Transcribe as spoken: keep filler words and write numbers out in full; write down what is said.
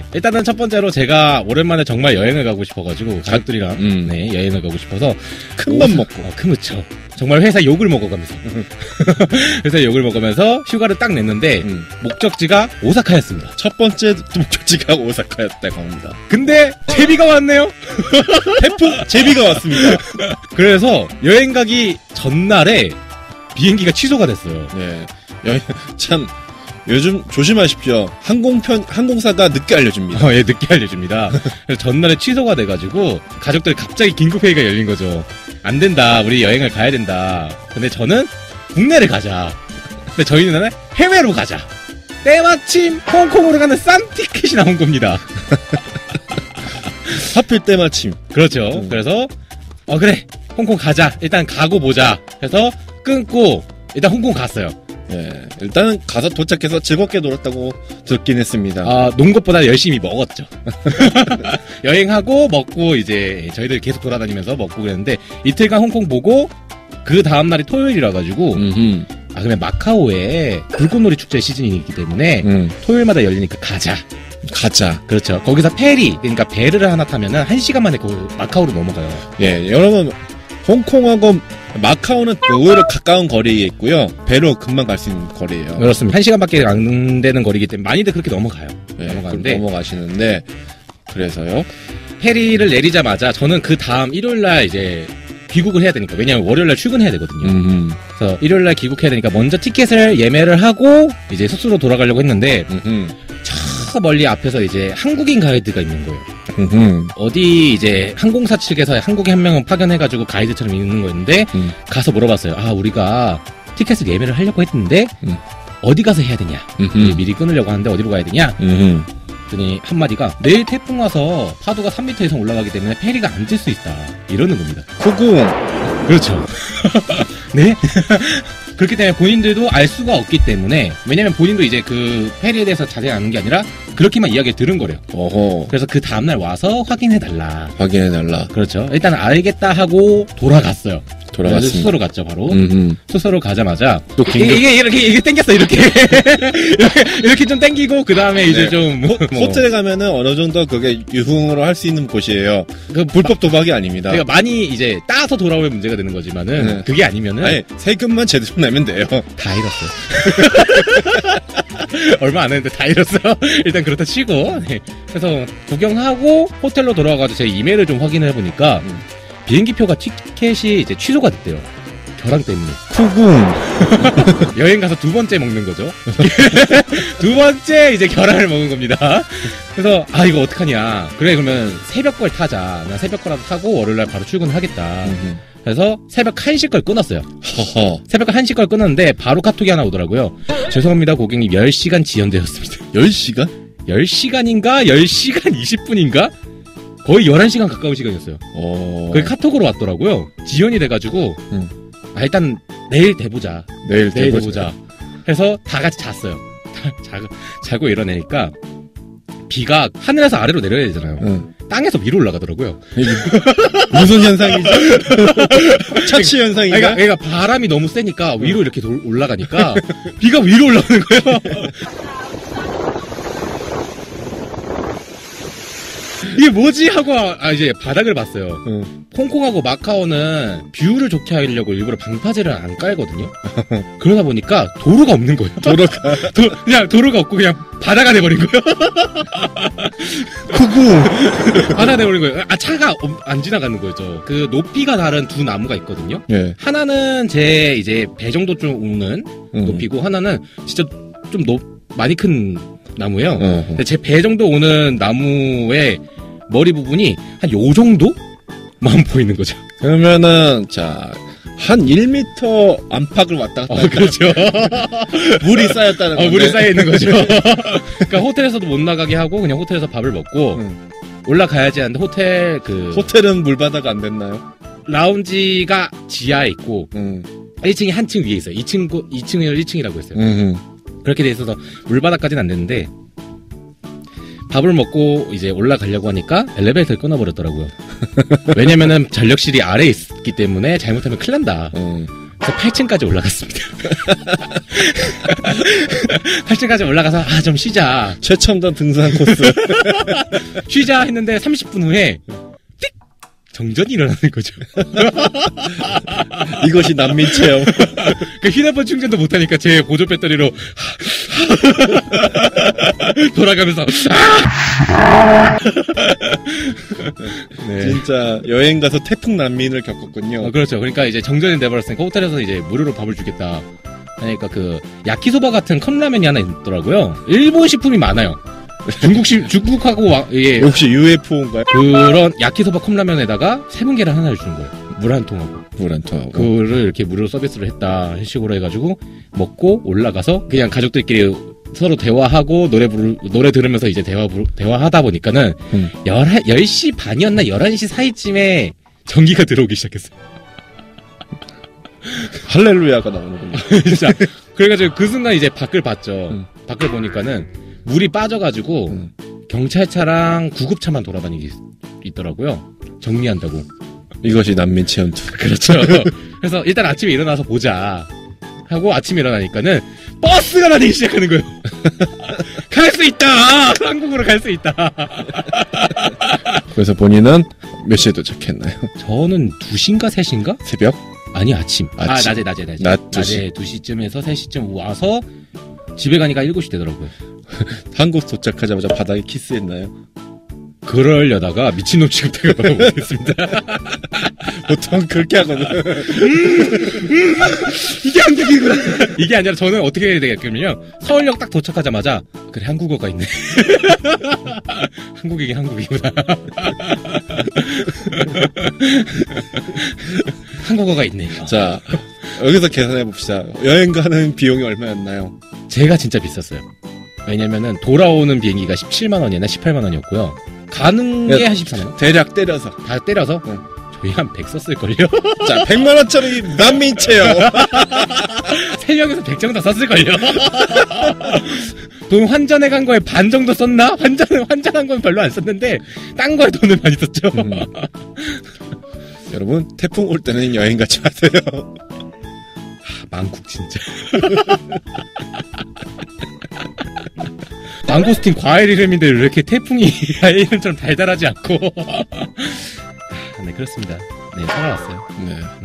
일단은 첫 번째로 제가 오랜만에 정말 여행을 가고 싶어가지고 가족들이랑 음. 네, 여행을 가고 싶어서 큰맘 먹고. 어, 큰 그쵸. 정말 회사 욕을 먹어가면서 회사 욕을 먹으면서 휴가를 딱 냈는데 음. 목적지가 오사카였습니다. 첫 번째 목적지가 오사카였다고 합니다. 근데 제비가 왔네요. 태풍 제비가 왔습니다. 그래서 여행 가기 전날에 비행기가 취소가 됐어요. 네, 여행 참 요즘 조심하십시오. 항공편 항공사가 늦게 알려줍니다. 어, 예, 늦게 알려줍니다. 그래서 전날에 취소가 돼가지고 가족들이 갑자기 긴급회의가 열린 거죠. 안 된다, 우리 여행을 가야 된다. 근데 저는 국내를 가자. 근데 저희는 해외로 가자. 때마침 홍콩으로 가는 싼 티켓이 나온 겁니다. 하필 때마침. 그렇죠. 음. 그래서 어 그래, 홍콩 가자. 일단 가고 보자 해서 끊고 일단 홍콩 갔어요. 예, 일단은 가서 도착해서 즐겁게 놀았다고 듣긴 했습니다. 아, 논 것보다 열심히 먹었죠. 여행하고 먹고 이제 저희들 계속 돌아다니면서 먹고 그랬는데 이틀간 홍콩 보고 그 다음날이 토요일이라 가지고 음흠. 아 그러면 마카오에 불꽃놀이 축제 시즌이기 때문에 음. 토요일마다 열리니까 가자. 가자. 그렇죠. 거기서 페리, 그러니까 배를 하나 타면은 한 시간 만에 그 마카오로 넘어가요. 예, 여러분 홍콩하고 마카오는 의외로 가까운 거리에 있고요. 배로 금방 갈 수 있는 거리예요. 그렇습니다. 한 시간밖에 안 되는 거리이기 때문에 많이들 그렇게 넘어가요. 예, 넘어가는데 넘어가시는데 그래서요. 페리를 내리자마자 저는 그 다음 일요일날 이제 귀국을 해야 되니까, 왜냐면 월요일날 출근해야 되거든요. 음흠. 그래서 일요일날 귀국해야 되니까 먼저 티켓을 예매를 하고 이제 숙소로 돌아가려고 했는데 음흠. 저 멀리 앞에서 이제 한국인 가이드가 있는 거예요. 음흠. 어디 이제 항공사 측에서 한국인 한 명을 파견해가지고 가이드처럼 있는 거였는데 음. 가서 물어봤어요. 아, 우리가 티켓을 예매를 하려고 했는데 음. 어디 가서 해야 되냐? 음흠. 미리 끊으려고 하는데 어디로 가야 되냐? 음흠. 그랬더니 한마디가 내일 태풍 와서 파도가 삼 미터 이상 올라가기 때문에 페리가 안 뜰 수 있다, 이러는 겁니다. 후궁. 그렇죠. 네? 그렇기 때문에 본인들도 알 수가 없기 때문에, 왜냐면 본인도 이제 그 페리에 대해서 자세히 아는 게 아니라 그렇게만 이야기를 들은 거래요. 어허. 그래서 그 다음날 와서 확인해달라. 확인해달라. 그렇죠. 일단 알겠다 하고 돌아갔어요. 돌아갔습니다. 숙소로 갔죠, 바로. 음흠. 숙소로 가자마자 또 긴급... 이게, 이게 이렇게 이게 땡겼어, 이렇게. 이렇게 이렇게 좀 땡기고 그 다음에 이제 네. 좀 뭐, 뭐. 호텔에 가면은 어느 정도 그게 유흥으로 할 수 있는 곳이에요. 그 불법 도박이 아닙니다. 그러니까 많이 이제 따서 돌아오면 문제가 되는 거지만은 네. 그게 아니면은 아니, 세금만 제대로 내면 돼요. 다 잃었어요. 얼마 안 했는데 다 잃었어요. 일단 그렇다 치고. 네. 그래서 구경하고 호텔로 돌아와가지고 제 이메일을 좀 확인해 보니까 음. 비행기표가 티켓이 이제 취소가 됐대요. 결항 때문에. 후궁. 여행 가서 두 번째 먹는 거죠. 두 번째 이제 결항을 먹은 겁니다. 그래서 아 이거 어떡하냐. 그래 그러면 새벽 걸 타자. 나 새벽 거라도 타고 월요일날 바로 출근하겠다. 음흠. 그래서 새벽 한 시 걸 끊었어요. 허허. 새벽 한 시 걸 끊었는데 바로 카톡이 하나 오더라고요. 죄송합니다 고객님, 열 시간 지연되었습니다. 열 시간? 열 시간인가 열 시간 이십 분인가? 거의 열한 시간 가까운 시간이었어요. 어. 그게 카톡으로 왔더라고요. 지연이 돼가지고 음. 아 일단 내일 대보자. 내일 내일 대보자. 대보자. 해서 다 같이 잤어요. 자고, 자고 일어나니까 비가 하늘에서 아래로 내려야 되잖아요. 응. 땅에서 위로 올라가더라고요. 무슨 현상이죠? 차치 현상인가? 그러니까, 그러니까 바람이 너무 세니까 위로 이렇게 돌, 올라가니까 비가 위로 올라가는 거예요. 이게 뭐지 하고 아 이제 바닥을 봤어요. 응. 홍콩하고 마카오는 뷰를 좋게 하려고 일부러 방파제를 안 깔거든요. 그러다 보니까 도로가 없는 거예요. 도로가 도, 그냥 도로가 없고 그냥 바다가 돼버린 거예요. 후궁. 바다가 돼버린 거예요. 아 차가 안 지나가는 거죠. 그 높이가 다른 두 나무가 있거든요. 예. 하나는 제 이제 배 정도 좀 오는 음. 높이고 하나는 진짜 좀 높, 많이 큰 나무예요. 어. 근데 제 배 정도 오는 나무의 머리 부분이 한 요 정도만 보이는 거죠. 그러면은 자. 한 일 미터 안팎을 왔다 갔다. 어, 그렇죠. 물이 쌓였다는 건데. 어, 물이 쌓여 있는 거죠. 그러니까 호텔에서도 못 나가게 하고 그냥 호텔에서 밥을 먹고 응. 올라가야지 하는데 호텔 그 호텔은 물바다가 안 됐나요? 라운지가 지하에 있고 응. 일 층이 한 층 위에 있어요. 이 층, 이 층을 일 층이라고 했어요. 응. 그렇게 돼 있어서 물바닥까지는 안 됐는데 밥을 먹고 이제 올라가려고 하니까 엘리베이터를 끊어버렸더라고요. 왜냐면은 전력실이 아래에 있기 때문에 잘못하면 큰일 난다. 응. 팔 층까지 올라갔습니다. 팔 층까지 올라가서 아 좀 쉬자. 최첨단 등산 코스. 쉬자 했는데 삼십 분 후에 띡! 정전이 일어나는 거죠. 이것이 난민 체험. 그 휴대폰 충전도 못하니까 제 보조 배터리로 돌아가면서 네. 진짜 여행 가서 태풍 난민을 겪었군요. 어, 그렇죠. 그러니까 이제 정전이 돼버렸으니까 호텔에서 이제 무료로 밥을 주겠다. 그러니까 그 야키소바 같은 컵라면이 하나 있더라고요. 일본 식품이 많아요. 중국식 중국하고 와, 예. 혹시 유에프오인가요? 그런 야키소바 컵라면에다가 세분 계란 하나를 주는 거예요. 물 한 통하고. 물 한 통하고. 그거를 이렇게 무료로 서비스를 했다. 식으로 해가지고 먹고 올라가서 그냥 가족들끼리 서로 대화하고 노래 부르, 노래 들으면서 이제 대화 부르, 대화하다 보니까는 음. 열 시 반이었나 열한 시 사이쯤에 전기가 들어오기 시작했어요. 할렐루야가 나오는군요. 진짜. 그래가지고 그 순간 이제 밖을 봤죠. 음. 밖을 보니까는 물이 빠져가지고 음. 경찰차랑 구급차만 돌아다니기 있더라고요. 정리한다고. 이것이 난민 체험 투. 그렇죠. 그래서 일단 아침에 일어나서 보자 하고 아침에 일어나니까는 버스가 다니기 시작하는 거예요. 갈 수 있다. 한국으로 갈 수 있다. 그래서 본인은 몇 시에 도착했나요? 저는 두 시인가 세 시인가? 새벽? 아니 아침. 아침. 아 낮에 낮에 낮에. 낮 두 시. 낮에 두 시쯤에서 세 시쯤 와서 집에 가니까 일곱 시 되더라고요. 한국 도착하자마자 바닥에 키스했나요? 그러려다가 미친놈 취급대가 바로 못했습니다. 보통 그렇게 하거든. 이게 한국이구나. 이게 아니라 저는 어떻게 해야 되겠냐면요. 서울역 딱 도착하자마자 그래 한국어가 있네. 한국이긴 한국이구나. 한국어가 있네요. 자, 여기서 계산해 봅시다. 여행 가는 비용이 얼마였나요? 제가 진짜 비쌌어요. 왜냐면은 돌아오는 비행기가 십칠만 원이나 십팔만 원이었고요. 가는 게 한 십삼만 원? 대략 때려서. 다 때려서? 응. 저희 한 백 썼을걸요? 자, 백만 원짜리 난민 체험. 세 명에서 백 정도 썼을걸요? 돈 환전해 간 거에 반 정도 썼나? 환전, 환전한 건 별로 안 썼는데, 딴 거에 돈을 많이 썼죠. 음. 여러분, 태풍 올 때는 여행 가지 마세요. 망국 진짜. 망고스틴 과일 이름인데 왜 이렇게 태풍이 과일 이름처럼 달달하지 않고. 네, 그렇습니다. 네, 살아왔어요. 네.